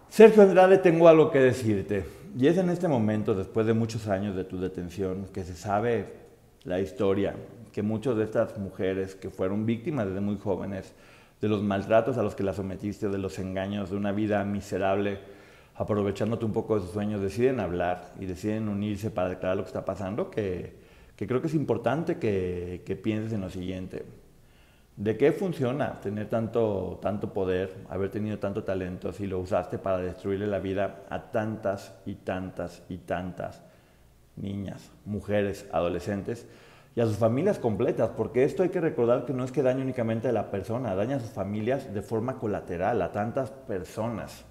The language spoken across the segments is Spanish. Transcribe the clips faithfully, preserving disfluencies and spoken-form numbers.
Sergio Andrade, tengo algo que decirte. Y es en este momento, después de muchos años de tu detención, que se sabe la historia, que muchas de estas mujeres que fueron víctimas desde muy jóvenes, de los maltratos a los que las sometiste, de los engaños, de una vida miserable, aprovechándote un poco de sus sueños, deciden hablar y deciden unirse para declarar lo que está pasando, que, que creo que es importante que, que pienses en lo siguiente. ¿De qué funciona tener tanto, tanto poder, haber tenido tanto talento si lo usaste para destruirle la vida a tantas y tantas y tantas niñas, mujeres, adolescentes y a sus familias completas? Porque esto hay que recordar que no es que dañe únicamente a la persona, daña a sus familias de forma colateral, a tantas personas.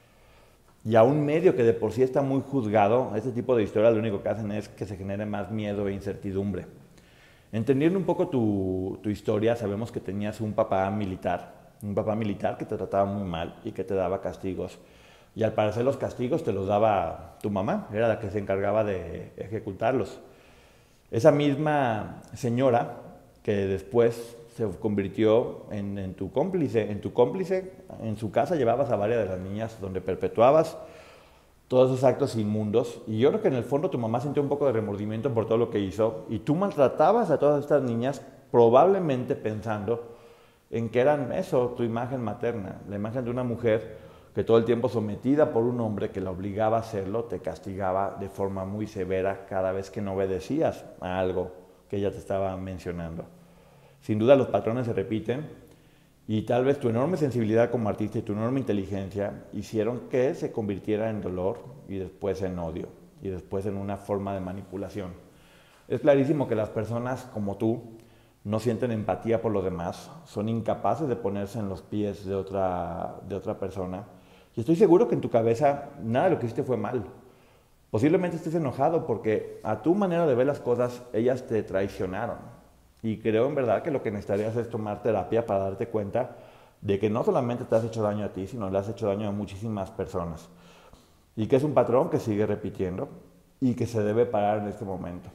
Y a un medio que de por sí está muy juzgado, este tipo de historias lo único que hacen es que se genere más miedo e incertidumbre. Entendiendo un poco tu, tu historia, sabemos que tenías un papá militar, un papá militar que te trataba muy mal y que te daba castigos. Y al parecer los castigos te los daba tu mamá, era la que se encargaba de ejecutarlos. Esa misma señora que después se convirtió en, en tu cómplice, en tu cómplice, en su casa llevabas a varias de las niñas donde perpetuabas todos esos actos inmundos, y yo creo que en el fondo tu mamá sintió un poco de remordimiento por todo lo que hizo, y tú maltratabas a todas estas niñas probablemente pensando en que eran eso, tu imagen materna, la imagen de una mujer que todo el tiempo sometida por un hombre que la obligaba a hacerlo, te castigaba de forma muy severa cada vez que no obedecías a algo que ella te estaba mencionando. Sin duda los patrones se repiten, y tal vez tu enorme sensibilidad como artista y tu enorme inteligencia hicieron que se convirtiera en dolor y después en odio y después en una forma de manipulación. Es clarísimo que las personas como tú no sienten empatía por los demás, son incapaces de ponerse en los pies de otra, de otra persona. Y estoy seguro que en tu cabeza nada de lo que hiciste fue mal. Posiblemente estés enojado porque a tu manera de ver las cosas ellas te traicionaron. Y creo en verdad que lo que necesitarías es tomar terapia para darte cuenta de que no solamente te has hecho daño a ti, sino le has hecho daño a muchísimas personas. Y que es un patrón que sigue repitiendo y que se debe parar en este momento.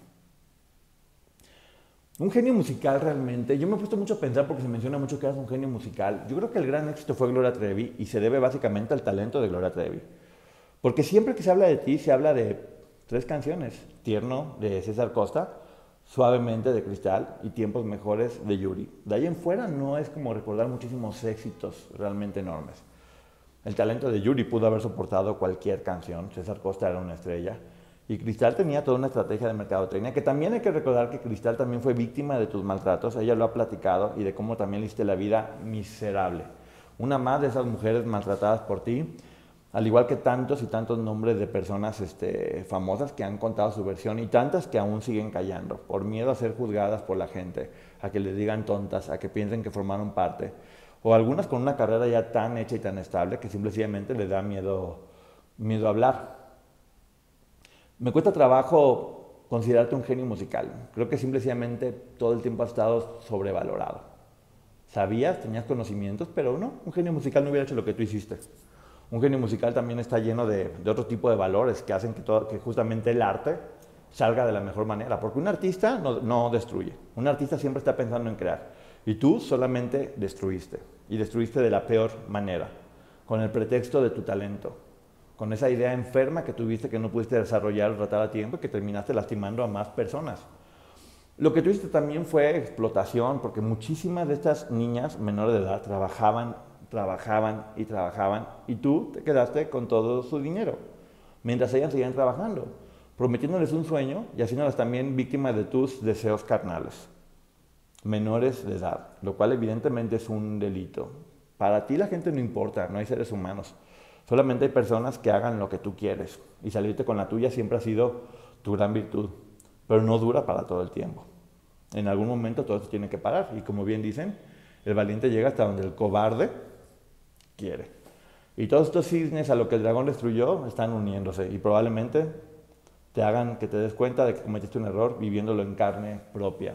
Un genio musical realmente, yo me he puesto mucho a pensar porque se menciona mucho que eras un genio musical. Yo creo que el gran éxito fue Gloria Trevi y se debe básicamente al talento de Gloria Trevi. Porque siempre que se habla de ti, se habla de tres canciones. Tierno, de César Costa, Suavemente, de Cristal, y Tiempos Mejores, de Yuri. De ahí en fuera no es como recordar muchísimos éxitos realmente enormes. El talento de Yuri pudo haber soportado cualquier canción, César Costa era una estrella, y Cristal tenía toda una estrategia de mercadotecnia, que también hay que recordar que Cristal también fue víctima de tus maltratos, ella lo ha platicado, y de cómo también le hiciste la vida miserable. Una más de esas mujeres maltratadas por ti, al igual que tantos y tantos nombres de personas este, famosas que han contado su versión y tantas que aún siguen callando, por miedo a ser juzgadas por la gente, a que les digan tontas, a que piensen que formaron parte, o algunas con una carrera ya tan hecha y tan estable que simplemente les da miedo, miedo a hablar. Me cuesta trabajo considerarte un genio musical, creo que simplemente todo el tiempo has estado sobrevalorado. Sabías, tenías conocimientos, pero no, un genio musical no hubiera hecho lo que tú hiciste. Un genio musical también está lleno de, de otro tipo de valores que hacen que, todo, que justamente el arte salga de la mejor manera. Porque un artista no, no destruye. Un artista siempre está pensando en crear. Y tú solamente destruiste. Y destruiste de la peor manera. Con el pretexto de tu talento. Con esa idea enferma que tuviste que no pudiste desarrollar o tratar a tiempo y que terminaste lastimando a más personas. Lo que tú hiciste también fue explotación. Porque muchísimas de estas niñas menores de edad trabajaban trabajaban y trabajaban y tú te quedaste con todo su dinero mientras ellas seguían trabajando, prometiéndoles un sueño y haciéndolas también víctimas de tus deseos carnales, menores de edad, lo cual evidentemente es un delito. Para ti la gente no importa, no hay seres humanos, solamente hay personas que hagan lo que tú quieres y salirte con la tuya siempre ha sido tu gran virtud, pero no dura para todo el tiempo. En algún momento todo esto tiene que parar y como bien dicen, el valiente llega hasta donde el cobarde quiere. Y todos estos cisnes a lo que el dragón destruyó están uniéndose y probablemente te hagan que te des cuenta de que cometiste un error viviéndolo en carne propia.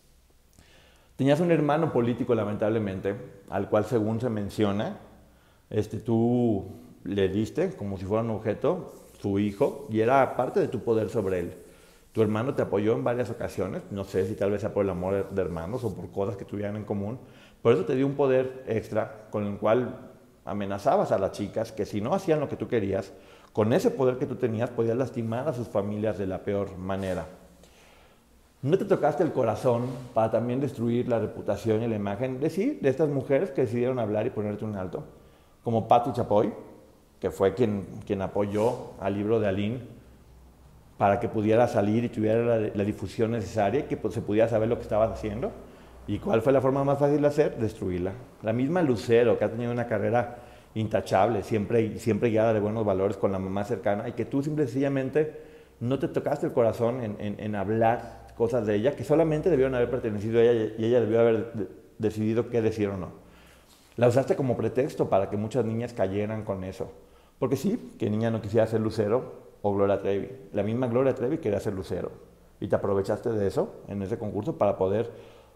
Tenías un hermano político, lamentablemente, al cual según se menciona, este, tú le diste como si fuera un objeto, su hijo, y era parte de tu poder sobre él. Tu hermano te apoyó en varias ocasiones, no sé si tal vez sea por el amor de hermanos o por cosas que tuvieran en común, por eso te dio un poder extra con el cual Amenazabas a las chicas que si no hacían lo que tú querías, con ese poder que tú tenías, podías lastimar a sus familias de la peor manera. ¿No te tocaste el corazón para también destruir la reputación y la imagen de sí, de estas mujeres que decidieron hablar y ponerte un alto? Como Patti Chapoy, que fue quien, quien apoyó al libro de Aline para que pudiera salir y tuviera la, la difusión necesaria y que pues, se pudiera saber lo que estabas haciendo. ¿Y cuál fue la forma más fácil de hacer? Destruirla. La misma Lucero, que ha tenido una carrera intachable, siempre, siempre guiada de buenos valores con la mamá cercana, y que tú simple y sencillamente no te tocaste el corazón en, en, en hablar cosas de ella que solamente debieron haber pertenecido a ella y ella debió haber de, decidido qué decir o no. La usaste como pretexto para que muchas niñas cayeran con eso. Porque sí, que niña no quisiera ser Lucero o Gloria Trevi. La misma Gloria Trevi quería ser Lucero. Y te aprovechaste de eso en ese concurso para poder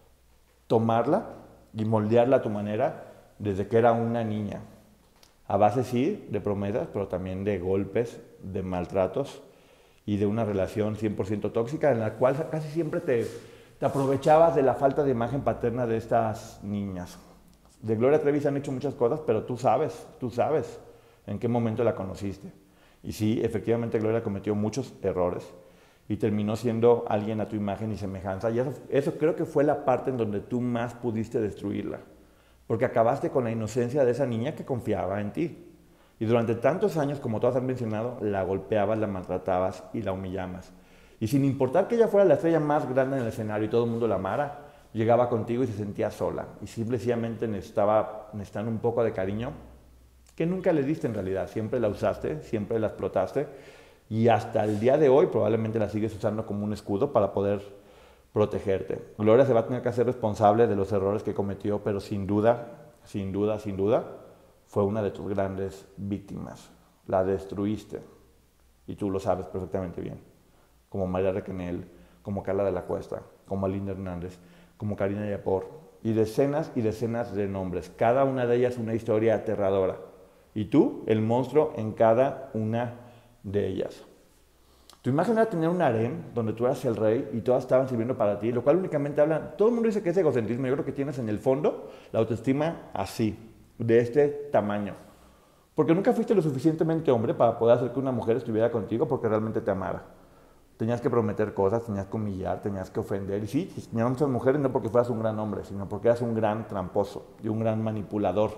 tomarla y moldearla a tu manera desde que era una niña. A base sí de promesas, pero también de golpes, de maltratos y de una relación cien por ciento tóxica en la cual casi siempre te, te aprovechabas de la falta de imagen paterna de estas niñas. De Gloria Trevi se han hecho muchas cosas, pero tú sabes, tú sabes en qué momento la conociste. Y sí, efectivamente Gloria cometió muchos errores y terminó siendo alguien a tu imagen y semejanza. Y eso, eso creo que fue la parte en donde tú más pudiste destruirla. Porque acabaste con la inocencia de esa niña que confiaba en ti. Y durante tantos años, como todas han mencionado, la golpeabas, la maltratabas y la humillabas. Y sin importar que ella fuera la estrella más grande en el escenario y todo el mundo la amara, llegaba contigo y se sentía sola. Y simplemente necesitaba, necesitando un poco de cariño, que nunca le diste en realidad. Siempre la usaste, siempre la explotaste. Y hasta el día de hoy probablemente la sigues usando como un escudo para poder protegerte. Gloria se va a tener que hacer responsable de los errores que cometió, pero sin duda, sin duda, sin duda, fue una de tus grandes víctimas. La destruiste. Y tú lo sabes perfectamente bien. Como María Requenel, como Carla de la Cuesta, como Aline Hernández, como Karina Yapor. Y decenas y decenas de nombres. Cada una de ellas una historia aterradora. Y tú, el monstruo en cada una de ellas. Tu imagen era tener un harem donde tú eras el rey y todas estaban sirviendo para ti, lo cual únicamente habla, todo el mundo dice que es egocentrismo, yo creo que tienes en el fondo la autoestima así, de este tamaño. Porque nunca fuiste lo suficientemente hombre para poder hacer que una mujer estuviera contigo porque realmente te amara. Tenías que prometer cosas, tenías que humillar, tenías que ofender. Y sí, tenían muchas mujeres no porque fueras un gran hombre, sino porque eras un gran tramposo y un gran manipulador.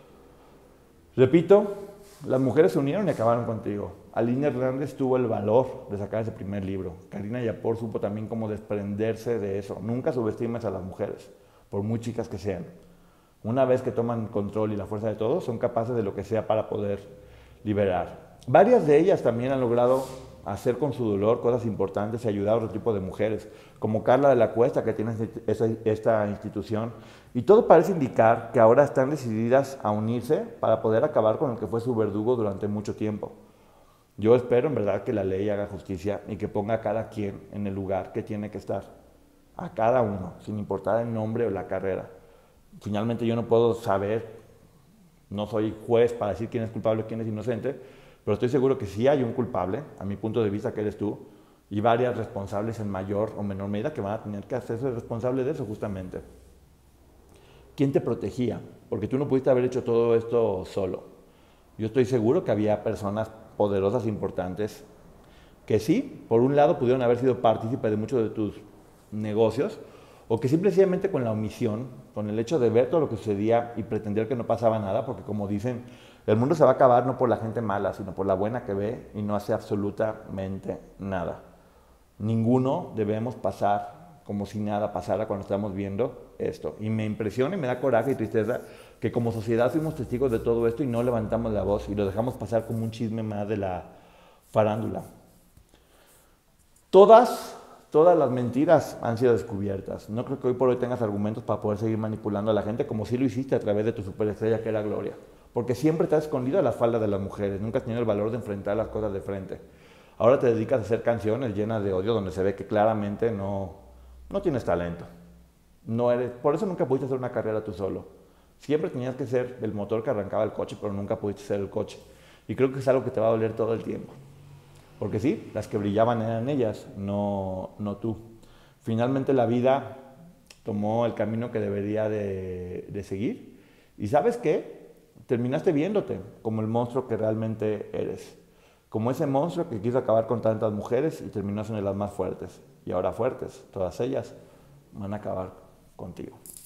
Repito, las mujeres se unieron y acabaron contigo. Aline Hernández tuvo el valor de sacar ese primer libro. Karina Yapor supo también cómo desprenderse de eso. Nunca subestimes a las mujeres, por muy chicas que sean. Una vez que toman control y la fuerza de todos, son capaces de lo que sea para poder liberar. Varias de ellas también han logrado hacer con su dolor cosas importantes y ayudar a otro tipo de mujeres, como Carla de la Cuesta, que tiene esta, esta institución. Y todo parece indicar que ahora están decididas a unirse para poder acabar con el que fue su verdugo durante mucho tiempo. Yo espero en verdad que la ley haga justicia y que ponga a cada quien en el lugar que tiene que estar. A cada uno, sin importar el nombre o la carrera. Finalmente yo no puedo saber, no soy juez para decir quién es culpable o quién es inocente, pero estoy seguro que sí hay un culpable, a mi punto de vista que eres tú, y varias responsables en mayor o menor medida que van a tener que hacerse responsables de eso justamente. ¿Quién te protegía? Porque tú no pudiste haber hecho todo esto solo. Yo estoy seguro que había personas poderosas, importantes, que sí, por un lado pudieron haber sido partícipes de muchos de tus negocios, o que simplemente con la omisión, con el hecho de ver todo lo que sucedía y pretender que no pasaba nada, porque como dicen, el mundo se va a acabar no por la gente mala, sino por la buena que ve y no hace absolutamente nada. Ninguno debemos pasar como si nada pasara cuando estamos viendo esto. Y me impresiona y me da coraje y tristeza que como sociedad fuimos testigos de todo esto y no levantamos la voz y lo dejamos pasar como un chisme más de la farándula. Todas, todas las mentiras han sido descubiertas. No creo que hoy por hoy tengas argumentos para poder seguir manipulando a la gente como sí lo hiciste a través de tu superestrella que era Gloria. Porque siempre te has escondido a la falda de las mujeres, nunca has tenido el valor de enfrentar las cosas de frente. Ahora te dedicas a hacer canciones llenas de odio donde se ve que claramente no, no tienes talento. No eres, por eso nunca pudiste hacer una carrera tú solo. Siempre tenías que ser el motor que arrancaba el coche, pero nunca pudiste ser el coche. Y creo que es algo que te va a doler todo el tiempo. Porque sí, las que brillaban eran ellas, no, no tú. Finalmente la vida tomó el camino que debería de, de seguir. ¿Y sabes qué? terminaste viéndote como el monstruo que realmente eres. Como ese monstruo que quiso acabar con tantas mujeres y terminó siendo las más fuertes. Y ahora fuertes, todas ellas, van a acabar contigo.